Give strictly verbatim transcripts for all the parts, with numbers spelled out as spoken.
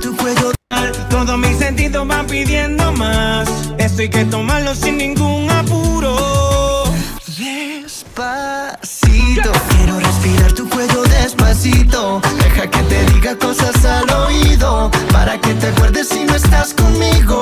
tu cuello. Todos mis sentidos van pidiendo más. Esto hay que tomarlo sin ningún apuro. Despacito, quiero respirar tu cuello despacito. Deja que te diga cosas al oído, para que te acuerdes si no estás conmigo.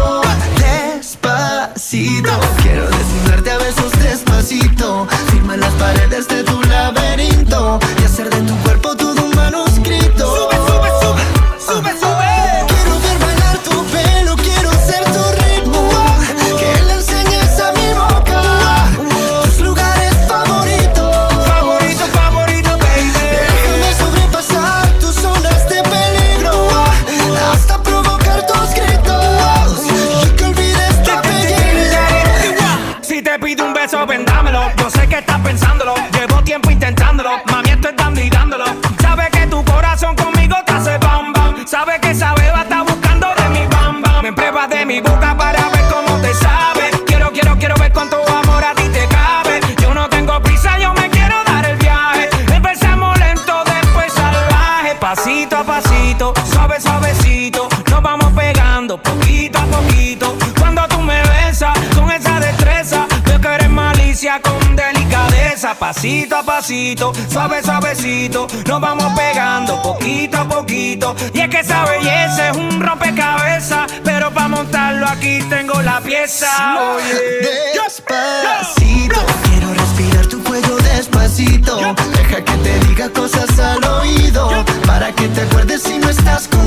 Despacito, quiero desnudarte a besos despacito. Firma en las paredes de tu laberinto y hacer de tu cuerpo todo un manuscrito. Sube, sube, sube, sube, sube. Quiero ver bailar tu pelo, quiero ser tu ritmo, que le enseñes a mi boca tus lugares favoritos. Favorito, favorito, baby. Déjame sobrepasar tus zonas de peligro, hasta provocar tus gritos y que olvides tu apellido. Si te pido un beso, ven dámelo. Yo sé que estás pensándolo, llevo tiempo intentándolo. Mami, esto es dando y dándolo. Sabes que tu corazón conmigo te hace bam bam. Sabes que esa beba está buscando de mi bam bam. Me pruebas de mi boca para ver cómo te sabe. Quiero, quiero, quiero ver cuánto amor a ti te cabe. Yo no tengo prisa, yo me quiero dar el viaje. Empezamos lento, después salvaje. Pasito a pasito, suave, suavecito. Nos vamos pegando poquito a poquito. Cuando tú me besas con esa destreza, veo que eres malicia con delicadeza. Pasito a pasito, suave, suavecito. Nos vamos pegando poquito a poquito. Y es que esa belleza es un rompecabezas, pero para montarlo aquí tengo la pieza. Oye, despacito, quiero respirar tu cuello despacito. Deja que te diga cosas al oído, para que te acuerdes si no estás conmigo.